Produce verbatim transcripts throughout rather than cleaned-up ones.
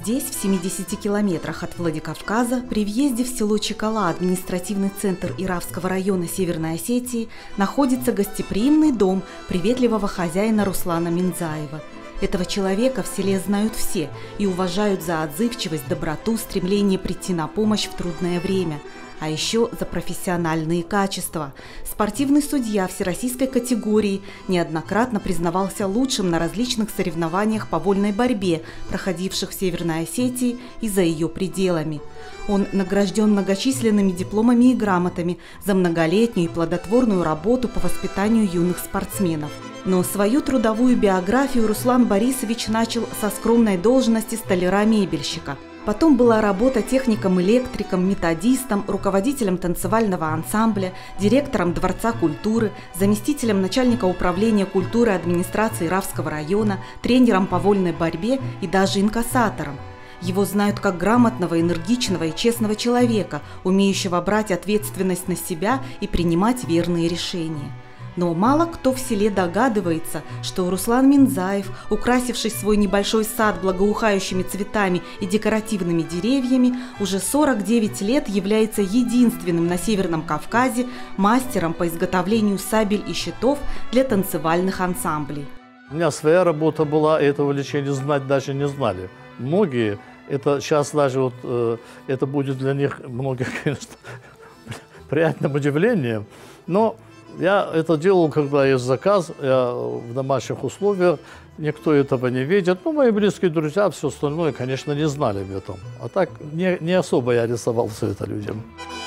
Здесь, в семидесяти километрах от Владикавказа, при въезде в село Чекала, административный центр Иравского района Северной Осетии, находится гостеприимный дом приветливого хозяина Руслана Минзаева. Этого человека в селе знают все и уважают за отзывчивость, доброту, стремление прийти на помощь в трудное время. А еще за профессиональные качества. Спортивный судья всероссийской категории неоднократно признавался лучшим на различных соревнованиях по вольной борьбе, проходивших в Северной Осетии и за ее пределами. Он награжден многочисленными дипломами и грамотами за многолетнюю и плодотворную работу по воспитанию юных спортсменов. Но свою трудовую биографию Руслан Борисович начал со скромной должности столяра-мебельщика. Потом была работа техником-электриком, методистом, руководителем танцевального ансамбля, директором Дворца культуры, заместителем начальника управления культуры администрации Иравского района, тренером по вольной борьбе и даже инкассатором. Его знают как грамотного, энергичного и честного человека, умеющего брать ответственность на себя и принимать верные решения. Но мало кто в селе догадывается, что Руслан Минзаев, украсивший свой небольшой сад благоухающими цветами и декоративными деревьями, уже сорок девять лет является единственным на Северном Кавказе мастером по изготовлению сабель и щитов для танцевальных ансамблей. У меня своя работа была, и этого увлечения знать даже не знали. Многие, это сейчас даже вот, э, это будет для них многих, конечно, приятным удивлением, но я это делал, когда есть заказ, я в домашних условиях, никто этого не видит. Ну, мои близкие друзья, все остальное, конечно, не знали об этом. А так не, не особо я рисовал все это людям.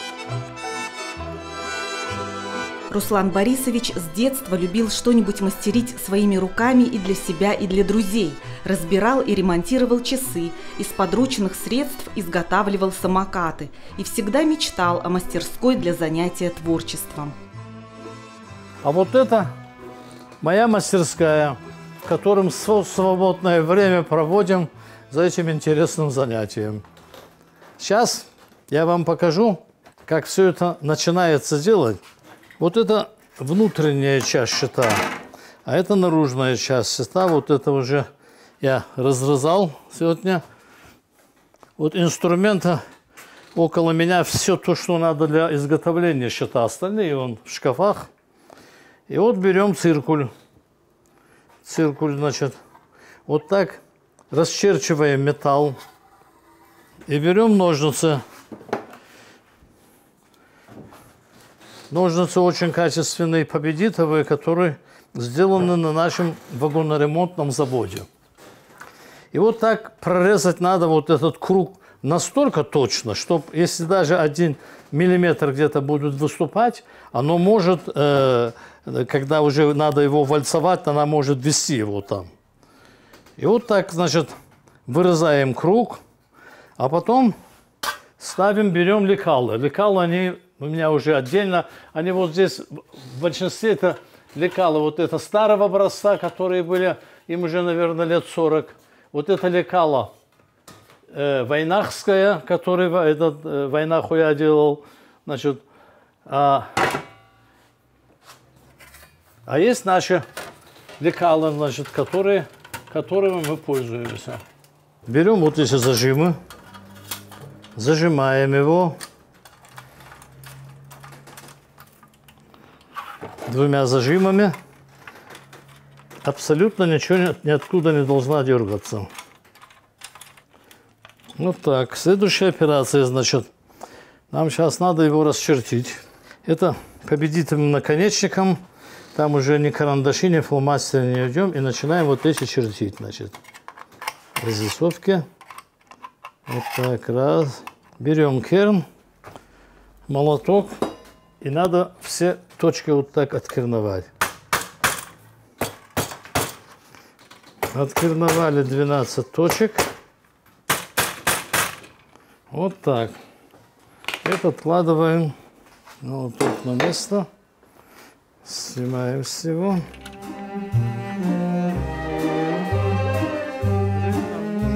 Руслан Борисович с детства любил что-нибудь мастерить своими руками и для себя, и для друзей. Разбирал и ремонтировал часы, из подручных средств изготавливал самокаты и всегда мечтал о мастерской для занятия творчеством. А вот это моя мастерская, в котором свободное время проводим за этим интересным занятием. Сейчас я вам покажу, как все это начинается делать. Вот это внутренняя часть щита, а это наружная часть щита. Вот это уже я разрезал сегодня. Вот инструмента около меня все то, что надо для изготовления щита. Остальные вон в шкафах. И вот берем циркуль. Циркуль, значит, вот так расчерчиваем металл. И берем ножницы. Ножницы очень качественные, победитовые, которые сделаны на нашем вагоноремонтном заводе. И вот так прорезать надо вот этот круг настолько точно, чтобы если даже один миллиметр где-то будет выступать, оно может, э, когда уже надо его вальцевать, она может вести его там. И вот так, значит, вырезаем круг, а потом ставим, берем лекалы. Лекалы, они у меня уже отдельно, они вот здесь, в большинстве это лекалы, вот это старого образца, которые были, им уже, наверное, лет сорок. Вот это лекало э, войнахское, которое этот э, войнаху я делал, значит, а, а есть наши лекала, значит, которые, которыми мы пользуемся. Берем вот эти зажимы, зажимаем его двумя зажимами. Абсолютно ничего ниоткуда не должна дергаться. Вот так. Следующая операция, значит, нам сейчас надо его расчертить. Это победительным наконечником. Там уже ни карандаши, ни фломастеры не идем. И начинаем вот эти чертить, значит. Разрисовки. Вот так, раз. Берем керн, молоток. И надо все точки вот так откерновать. Откерновали двенадцать точек. Вот так. Это откладываем ну, вот тут на место. Снимаем всего. С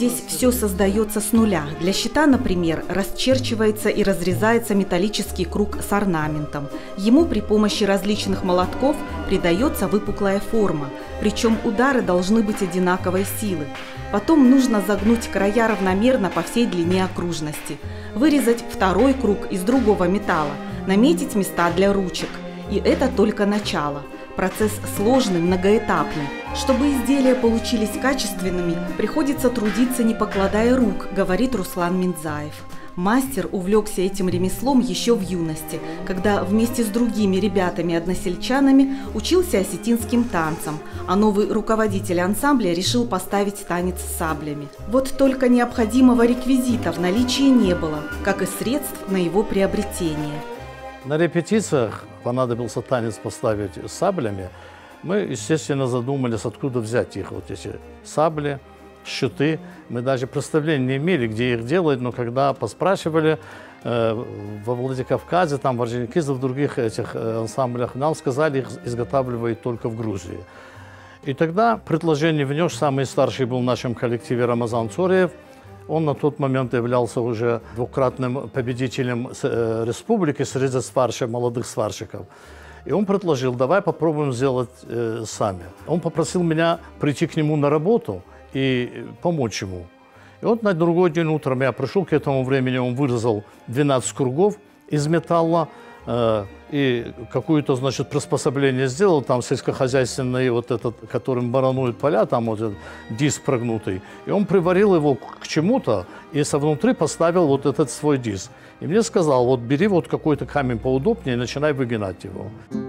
Здесь все создается с нуля. Для щита, например, расчерчивается и разрезается металлический круг с орнаментом. Ему при помощи различных молотков придается выпуклая форма, причем удары должны быть одинаковой силы. Потом нужно загнуть края равномерно по всей длине окружности, вырезать второй круг из другого металла, наметить места для ручек. И это только начало. Процесс сложный, многоэтапный. Чтобы изделия получились качественными, приходится трудиться, не покладая рук, говорит Руслан Миндзаев. Мастер увлекся этим ремеслом еще в юности, когда вместе с другими ребятами-односельчанами учился осетинским танцам, а новый руководитель ансамбля решил поставить танец с саблями. Вот только необходимого реквизита в наличии не было, как и средств на его приобретение. На репетициях понадобился танец поставить с саблями. Мы, естественно, задумались, откуда взять их, вот эти сабли, щиты. Мы даже представления не имели, где их делать, но когда поспрашивали э, во Владикавказе, там, в Орджоникидзе, в других этих э, ансамблях, нам сказали, их изготавливают только в Грузии. И тогда предложение внес, самый старший был в нашем коллективе Рамазан Цореев. Он на тот момент являлся уже двукратным победителем э, республики среди сварщиков, молодых сварщиков. И он предложил, давай попробуем сделать э, сами. Он попросил меня прийти к нему на работу и помочь ему. И вот на другой день утром я пришел, к этому времени он вырезал двенадцать кругов из металла э, и какое-то, значит, приспособление сделал, там сельскохозяйственный, вот этот, которым барануют поля, там вот этот диск прогнутый. И он приварил его к чему-то и со внутри поставил вот этот свой диск. И мне сказал, вот бери вот какой-то камень поудобнее и начинай выгинать его.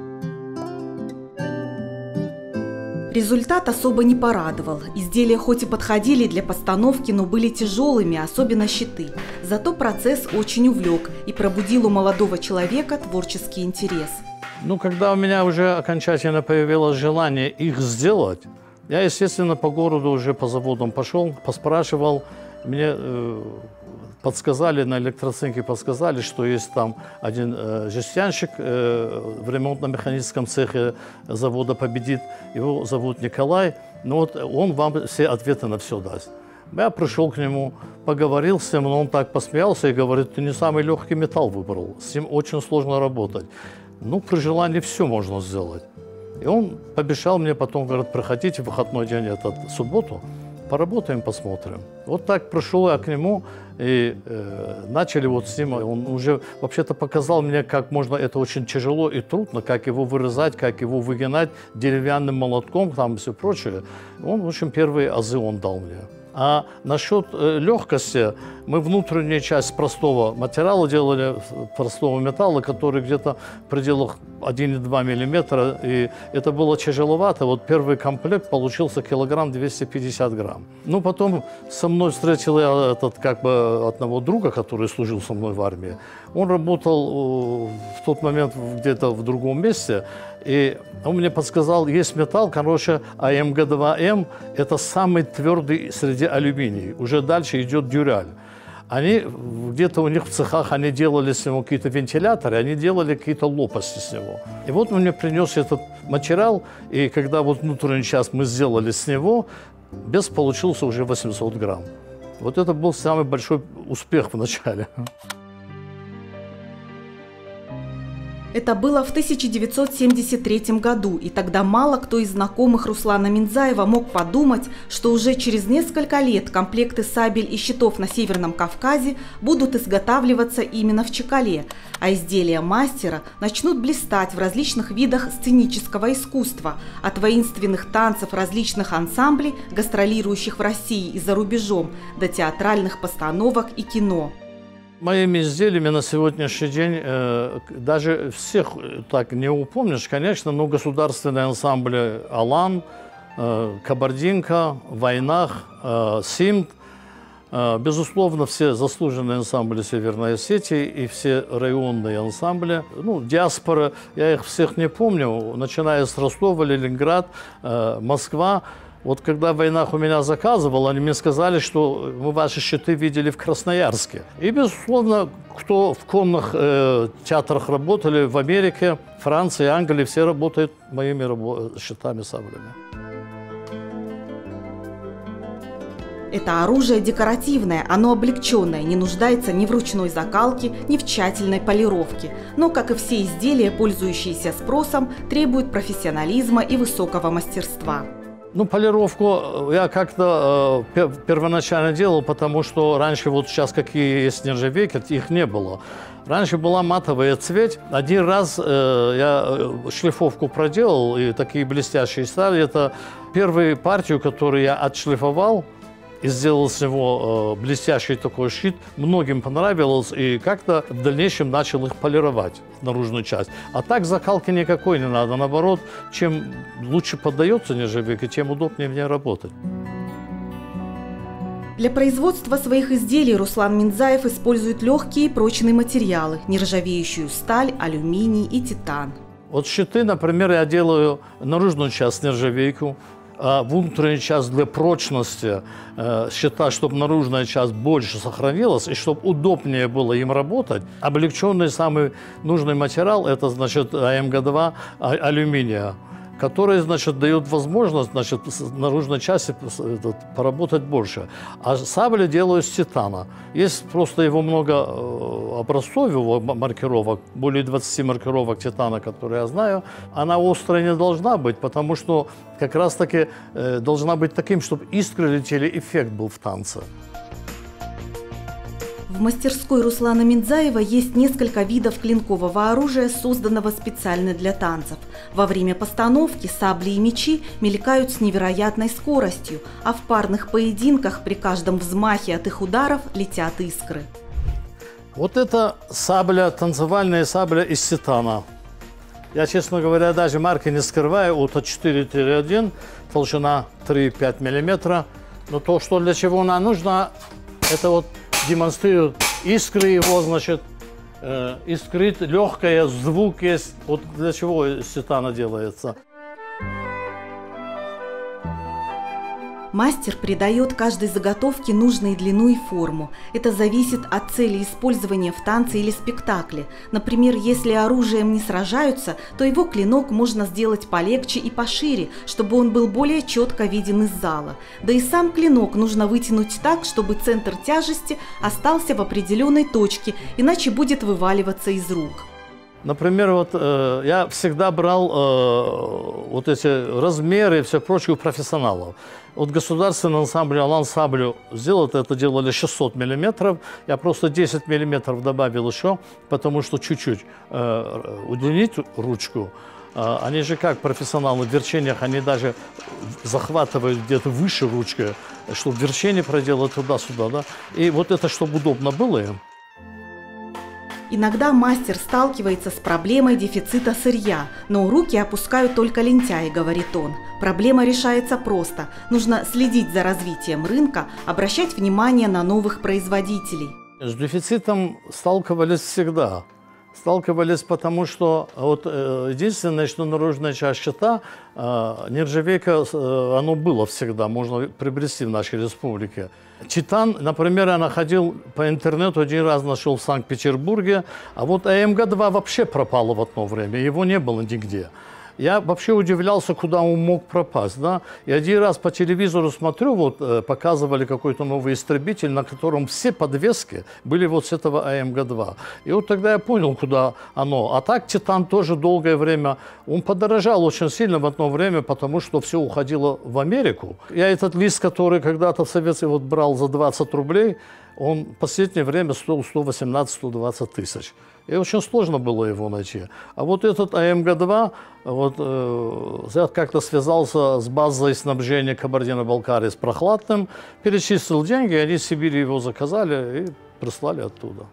Результат особо не порадовал. Изделия хоть и подходили для постановки, но были тяжелыми, особенно щиты. Зато процесс очень увлек и пробудил у молодого человека творческий интерес. Ну, когда у меня уже окончательно появилось желание их сделать, я, естественно, по городу уже по заводам пошел, поспрашивал. Мне э, подсказали, на электроцинке подсказали, что есть там один э, жестянщик э, в ремонтно-механическом цехе завода «Победит». Его зовут Николай. Ну вот он вам все ответы на все даст. Я пришел к нему, поговорил с ним, но он так посмеялся и говорит, ты не самый легкий металл выбрал, с ним очень сложно работать. Ну, при желании все можно сделать. И он пообещал мне потом, говорит, приходите в выходной день, этот субботу, поработаем, посмотрим. Вот так пришел я к нему и э, начали вот с ним. Он уже вообще-то показал мне, как можно, это очень тяжело и трудно, как его вырезать, как его выгинать деревянным молотком, там все прочее. Он, в общем, первые азы он дал мне. А насчет э, легкости, мы внутреннюю часть простого материала делали, простого металла, который где-то в пределах один и два миллиметра, и это было тяжеловато. Вот первый комплект получился килограмм двести пятьдесят грамм. Ну, потом со мной встретил я этот, как бы, одного друга, который служил со мной в армии. Он работал э, в тот момент где-то в другом месте, и он мне подсказал, есть металл, короче, А М Г два М, это самый твердый среди алюминий. Уже дальше идет дюраль. Они, где-то у них в цехах, они делали с него какие-то вентиляторы, они делали какие-то лопасти с него. И вот он мне принес этот материал, и когда вот внутреннюю часть мы сделали с него, вес получился уже восемьсот грамм. Вот это был самый большой успех в начале. Это было в тысяча девятьсот семьдесят третьем году, и тогда мало кто из знакомых Руслана Миндзаева мог подумать, что уже через несколько лет комплекты сабель и щитов на Северном Кавказе будут изготавливаться именно в Чакале, а изделия мастера начнут блистать в различных видах сценического искусства, от воинственных танцев различных ансамблей, гастролирующих в России и за рубежом, до театральных постановок и кино. Моими изделиями на сегодняшний день э, даже всех так не упомнишь, конечно, но государственные ансамбли «Алан», э, «Кабардинка», «Войнах», э, «Симт», э, безусловно, все заслуженные ансамбли Северной Осетии и все районные ансамбли, ну, диаспора, я их всех не помню, начиная с Ростова, Ленинград, э, Москва. Вот когда в «Войнах» у меня заказывал, они мне сказали, что мы ваши щиты видели в Красноярске. И, безусловно, кто в конных э, театрах работали в Америке, Франции, Англии, все работают моими рабо- щитами, саблями. Это оружие декоративное, оно облегченное, не нуждается ни в ручной закалке, ни в тщательной полировке. Но, как и все изделия, пользующиеся спросом, требуют профессионализма и высокого мастерства. Ну, полировку я как-то э, первоначально делал, потому что раньше, вот сейчас какие есть нержавейки, их не было. Раньше была матовая цвет. Один раз э, я шлифовку проделал, и такие блестящие стали. Это первую партию, которую я отшлифовал и сделал с него э, блестящий такой щит. Многим понравилось, и как-то в дальнейшем начал их полировать, наружную часть. А так закалки никакой не надо. Наоборот, чем лучше поддается нержавейка, тем удобнее в ней работать. Для производства своих изделий Руслан Минзаев использует легкие и прочные материалы – нержавеющую сталь, алюминий и титан. Вот щиты, например, я делаю наружную часть нержавейку, а внутреннюю часть для прочности э, щита, чтобы наружная часть больше сохранилась и чтобы удобнее было им работать. Облегченный самый нужный материал – это, значит, А М Г два алюминия, который, значит, дает возможность, значит, наружной части поработать больше. А сабли делаю с титана. Есть просто его много образцов, его маркировок, более двадцати маркировок титана, которые я знаю. Она острая не должна быть, потому что как раз-таки должна быть таким, чтобы искры летели, эффект был в танце. В мастерской Руслана Минзаева есть несколько видов клинкового оружия, созданного специально для танцев. Во время постановки сабли и мечи мелькают с невероятной скоростью, а в парных поединках при каждом взмахе от их ударов летят искры. Вот это сабля, танцевальная сабля из титана. Я, честно говоря, даже марки не скрываю. Вот четыре один, толщина три и пять миллиметра. Но то, что для чего она нужна, это вот демонстрирует искры его, значит, э, искрит, легкая, звук есть. Вот для чего из титана делается. Мастер придает каждой заготовке нужную длину и форму. Это зависит от цели использования в танце или спектакле. Например, если оружием не сражаются, то его клинок можно сделать полегче и пошире, чтобы он был более четко виден из зала. Да и сам клинок нужно вытянуть так, чтобы центр тяжести остался в определенной точке, иначе будет вываливаться из рук. Например, вот э, я всегда брал э, вот эти размеры и все прочее у профессионалов. Вот государственный ансамбль «Алан Саблю» сделал это, делали шестьсот миллиметров. Я просто десять миллиметров добавил еще, потому что чуть-чуть э, удлинить ручку. Э, они же как профессионалы в верчениях, они даже захватывают где-то выше ручки, чтобы верчение проделать туда-сюда. Да? И вот это, чтобы удобно было им. Иногда мастер сталкивается с проблемой дефицита сырья, но руки опускают только лентяи, говорит он. Проблема решается просто. Нужно следить за развитием рынка, обращать внимание на новых производителей. С дефицитом сталкивались всегда. Сталкивались, потому что вот, э, единственное, что наружная часть щита, э, нержавейка, э, оно было всегда, можно приобрести в нашей республике. Титан, например, я находил по интернету, один раз нашел в Санкт-Петербурге, а вот А М Г два вообще пропало в одно время, его не было нигде. Я вообще удивлялся, куда он мог пропасть. Да? И один раз по телевизору смотрю, вот показывали какой-то новый истребитель, на котором все подвески были вот с этого А М Г два. И вот тогда я понял, куда оно. А так Титан тоже долгое время, он подорожал очень сильно в одно время, потому что все уходило в Америку. Я этот лист, который когда-то в Советской вот брал за двадцать рублей, он в последнее время стоил сто восемнадцать — сто двадцать тысяч. И очень сложно было его найти. А вот этот А М Г два, вот, э, я как-то связался с базой снабжения Кабардино-Балкарии с Прохладным, перечислил деньги, они в Сибири его заказали и прислали оттуда.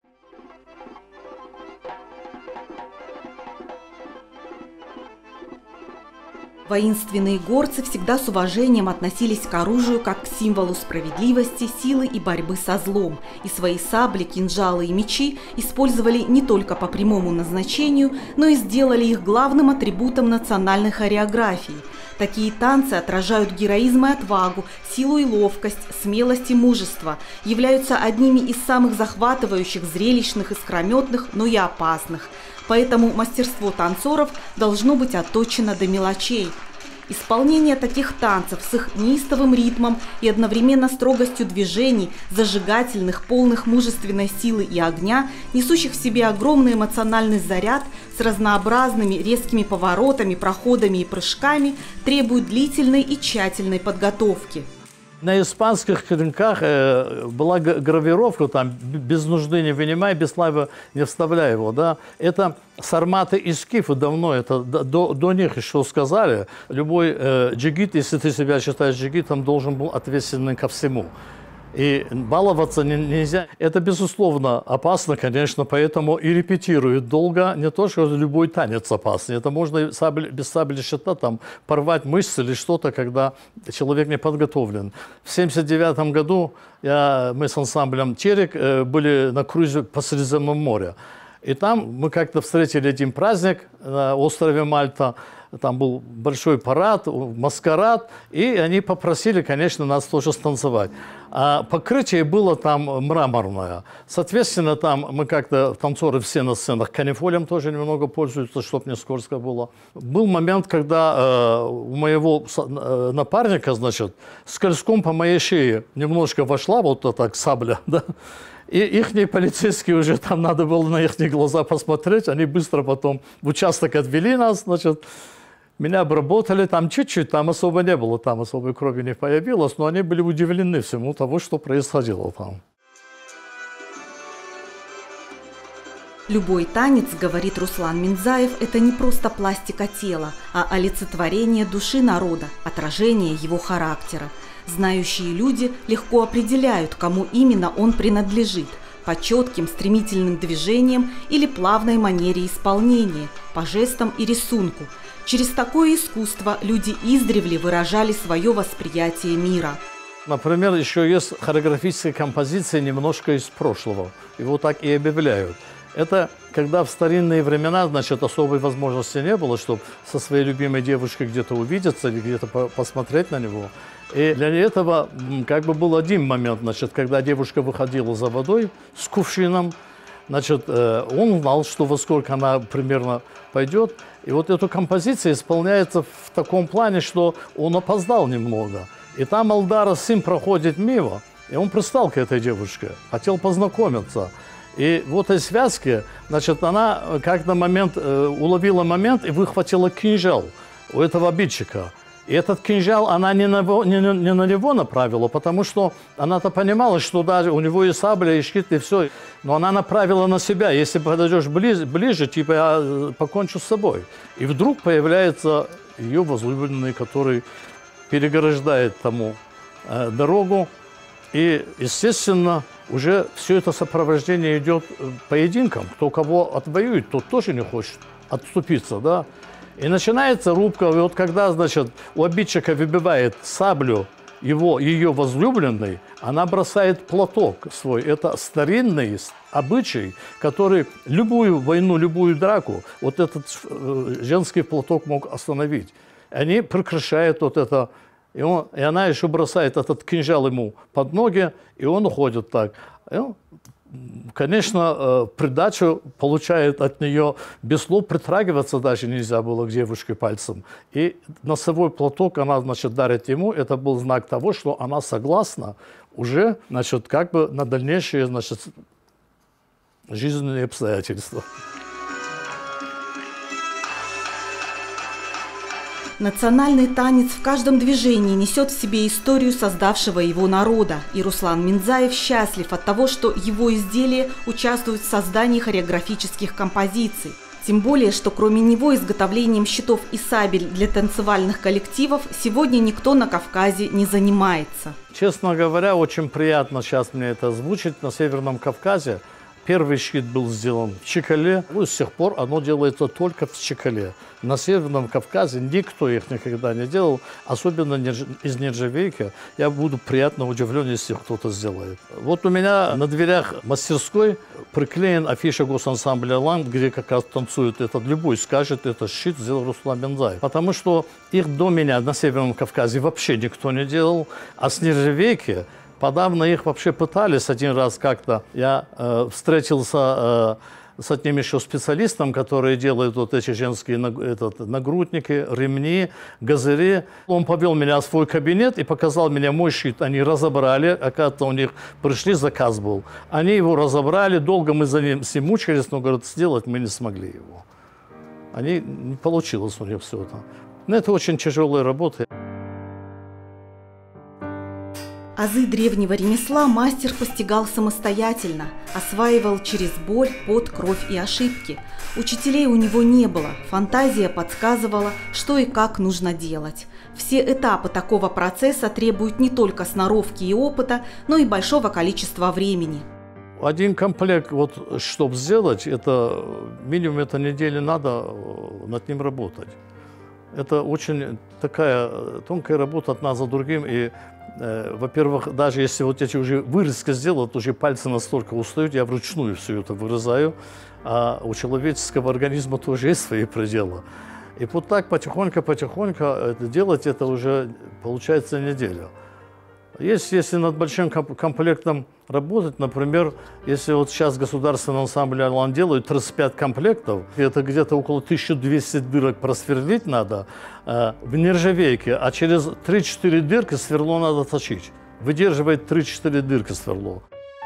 Воинственные горцы всегда с уважением относились к оружию как к символу справедливости, силы и борьбы со злом. И свои сабли, кинжалы и мечи использовали не только по прямому назначению, но и сделали их главным атрибутом национальной хореографии. Такие танцы отражают героизм и отвагу, силу и ловкость, смелость и мужество, являются одними из самых захватывающих, зрелищных, искрометных, но и опасных. Поэтому мастерство танцоров должно быть отточено до мелочей. Исполнение таких танцев с их неистовым ритмом и одновременно строгостью движений, зажигательных, полных мужественной силы и огня, несущих в себе огромный эмоциональный заряд, с разнообразными резкими поворотами, проходами и прыжками, требует длительной и тщательной подготовки. На испанских клинках э, была гравировка, там, без нужды не вынимай, без славы не вставляй его, да. Это сарматы и скифы давно, это до, до них еще сказали. Любой э, джигит, если ты себя считаешь джигитом, должен был ответственным ко всему. И баловаться нельзя. Это, безусловно, опасно, конечно, поэтому и репетируют долго. Не то, что любой танец опасный. Это можно сабель, без сабели щита там, порвать мышцы или что-то, когда человек не подготовлен. В семьдесят девятом году я, мы с ансамблем «Терек» были на круизе по Средиземному морю. И там мы как-то встретили один праздник на острове Мальта. Там был большой парад, маскарад, и они попросили, конечно, нас тоже станцевать. А покрытие было там мраморное. Соответственно, там мы как-то, танцоры все на сценах, канифолем тоже немного пользуются, чтобы не скользко было. Был момент, когда э, у моего э, напарника, значит, скользком по моей шее немножко вошла вот эта сабля, да. И ихние полицейские уже, там надо было на их глаза посмотреть, они быстро потом в участок отвели нас, значит, меня обработали, там чуть-чуть, там особо не было, там особой крови не появилось, но они были удивлены всему того, что происходило там. Любой танец, говорит Руслан Минзаев, это не просто пластика тела, а олицетворение души народа, отражение его характера. Знающие люди легко определяют, кому именно он принадлежит, по четким стремительным движениям или плавной манере исполнения, по жестам и рисунку. Через такое искусство люди издревле выражали свое восприятие мира. Например, еще есть хореографическая композиция немножко из прошлого. Его так и объявляют. Это когда в старинные времена, значит, особой возможности не было, чтобы со своей любимой девушкой где-то увидеться или где-то по посмотреть на него. И для этого как бы был один момент, значит, когда девушка выходила за водой с кувшином, значит, он знал, что во сколько она примерно пойдет. И вот эта композиция исполняется в таком плане, что он опоздал немного. И там Алдара сын проходит мимо, и он пристал к этой девушке, хотел познакомиться. И в этой связке, значит, она как-то момент, э, уловила момент и выхватила кинжал у этого обидчика. И этот кинжал она не на, не, не на него направила, потому что она-то понимала, что даже у него и сабля, и щит, и все. Но она направила на себя. Если подойдешь ближе, ближе, типа я покончу с собой. И вдруг появляется ее возлюбленный, который переграждает тому э, дорогу. И, естественно, уже все это сопровождение идет поединком. Кто кого отвоюет, тот тоже не хочет отступиться, да. И начинается рубка, и вот когда, значит, у обидчика выбивает саблю его, ее возлюбленной, она бросает платок свой. Это старинный обычай, который любую войну, любую драку, вот этот э, женский платок мог остановить. Они прекращают вот это, и, он, и она еще бросает этот кинжал ему под ноги, и он уходит так. И он, конечно, придачу получает от нее, без слов притрагиваться даже нельзя было к девушке пальцем. И носовой платок она, значит, дарит ему. Это был знак того, что она согласна уже, значит, как бы на дальнейшие, значит, жизненные обстоятельства. Национальный танец в каждом движении несет в себе историю создавшего его народа. И Руслан Минзаев счастлив от того, что его изделия участвуют в создании хореографических композиций. Тем более, что кроме него изготовлением щитов и сабель для танцевальных коллективов сегодня никто на Кавказе не занимается. Честно говоря, очень приятно сейчас мне это озвучить. На Северном Кавказе первый щит был сделан в Чекале. И с тех пор оно делается только в Чекале. На Северном Кавказе никто их никогда не делал, особенно из нержавейки. Я буду приятно удивлен, если кто-то сделает. Вот у меня на дверях мастерской приклеен афиша госансамбля «Ланд», где как раз танцуют этот, любой скажет, это щит сделал Руслан Минзаев. Потому что их до меня на Северном Кавказе вообще никто не делал, а с нержавейки подавно их вообще пытались один раз как-то. Я э, встретился... Э, с одним еще специалистом, который делает вот эти женские этот, нагрудники, ремни, газыри. Он повел меня в свой кабинет и показал мне мой щит. Они разобрали, оказывается, у них пришли, заказ был. Они его разобрали, долго мы за ним все мучились, но, говорят, сделать мы не смогли его. Они, не получилось у них все это. Но это очень тяжелая работа. Азы древнего ремесла мастер постигал самостоятельно, осваивал через боль, пот, кровь и ошибки. Учителей у него не было, фантазия подсказывала, что и как нужно делать. Все этапы такого процесса требуют не только сноровки и опыта, но и большого количества времени. Один комплект, вот, чтобы сделать, это минимум это недели надо над ним работать. Это очень такая тонкая работа одна за другим. И, э, во-первых, даже если вот эти уже вырезки сделать, уже пальцы настолько устают, я вручную все это вырезаю. А у человеческого организма тоже есть свои пределы. И вот так потихоньку-потихоньку это делать, это уже получается неделя. Есть, если над большим комплектом работать, например, если вот сейчас государственный ансамбль «Орлан» делают тридцать пять комплектов, это где-то около тысячи двухсот дырок просверлить надо э, в нержавейке, а через три-четыре дырки сверло надо точить. Выдерживает три-четыре дырки сверло.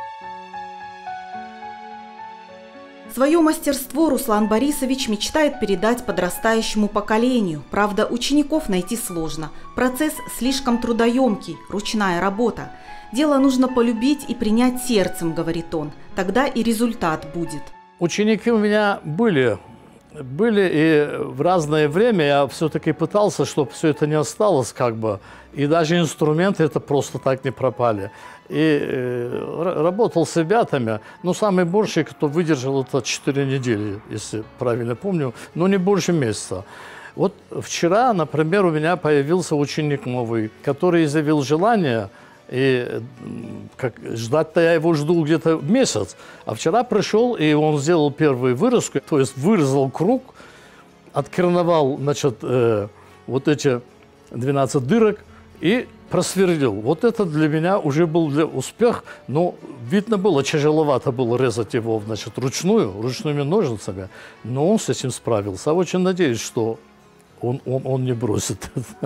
Свое мастерство Руслан Борисович мечтает передать подрастающему поколению. Правда, учеников найти сложно. Процесс слишком трудоемкий, ручная работа. Дело нужно полюбить и принять сердцем, говорит он. Тогда и результат будет. Ученики у меня были. Были, и в разное время я все-таки пытался, чтобы все это не осталось, как бы. И даже инструменты это просто так не пропали. И э, работал с ребятами, но самый больший, кто выдержал, это четыре недели, если правильно помню, но не больше месяца. Вот вчера, например, у меня появился ученик новый, который изъявил желание, и как, ждать-то я его жду где-то месяц. А вчера пришел, и он сделал первую вырезку, то есть вырезал круг, откерновал, значит, э, вот эти двенадцать дырок и просверлил. Вот это для меня уже был для успех, но видно было, тяжеловато было резать его, значит, ручную, ручными ножницами, но он с этим справился. Я очень надеюсь, что он, он, он не бросит это.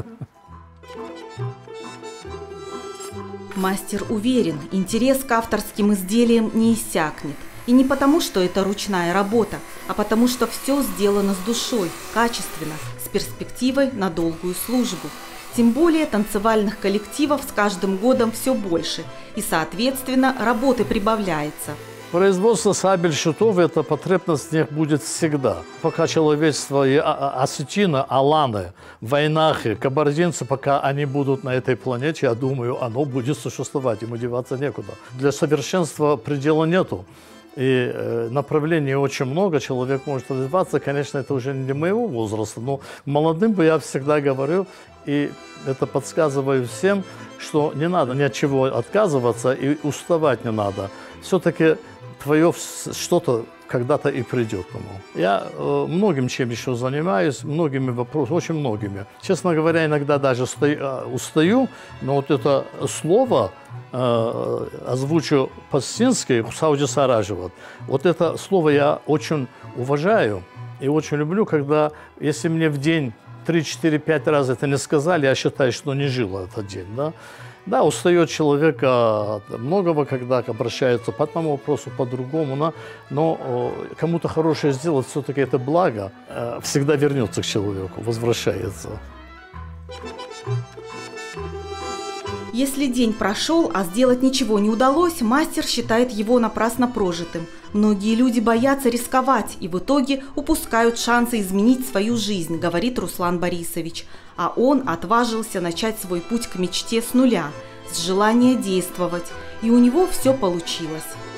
Мастер уверен, интерес к авторским изделиям не иссякнет. И не потому, что это ручная работа, а потому, что все сделано с душой, качественно, с перспективой на долгую службу. Тем более танцевальных коллективов с каждым годом все больше, и, соответственно, работы прибавляется. Производство сабель, щитов, эта потребность в них будет всегда. Пока человечество и осетины, аланы, войнахи, кабардинцы, пока они будут на этой планете, я думаю, оно будет существовать, ему деваться некуда. Для совершенства предела нету. И э, направлений очень много, человек может развиваться. Конечно, это уже не моего возраста, но молодым бы я всегда говорю, и это подсказываю всем, что не надо ни от чего отказываться и уставать не надо. Все-таки твое что-то когда-то и придет к тому. Я э, многим чем еще занимаюсь, многими вопросами, очень многими. Честно говоря, иногда даже стою, э, устаю, но вот это слово э, озвучу по-сински, «Сауди Саражеват». Вот это слово я очень уважаю и очень люблю, когда, если мне в день три-четыре-пять раз это не сказали, я считаю, что не жил этот день, да. Да, устает человек от многого, когда обращается по одному вопросу, по другому, но, но кому-то хорошее сделать, все-таки это благо, всегда вернется к человеку, возвращается. Если день прошел, а сделать ничего не удалось, мастер считает его напрасно прожитым. Многие люди боятся рисковать и в итоге упускают шансы изменить свою жизнь, говорит Руслан Борисович. А он отважился начать свой путь к мечте с нуля, с желания действовать. И у него все получилось.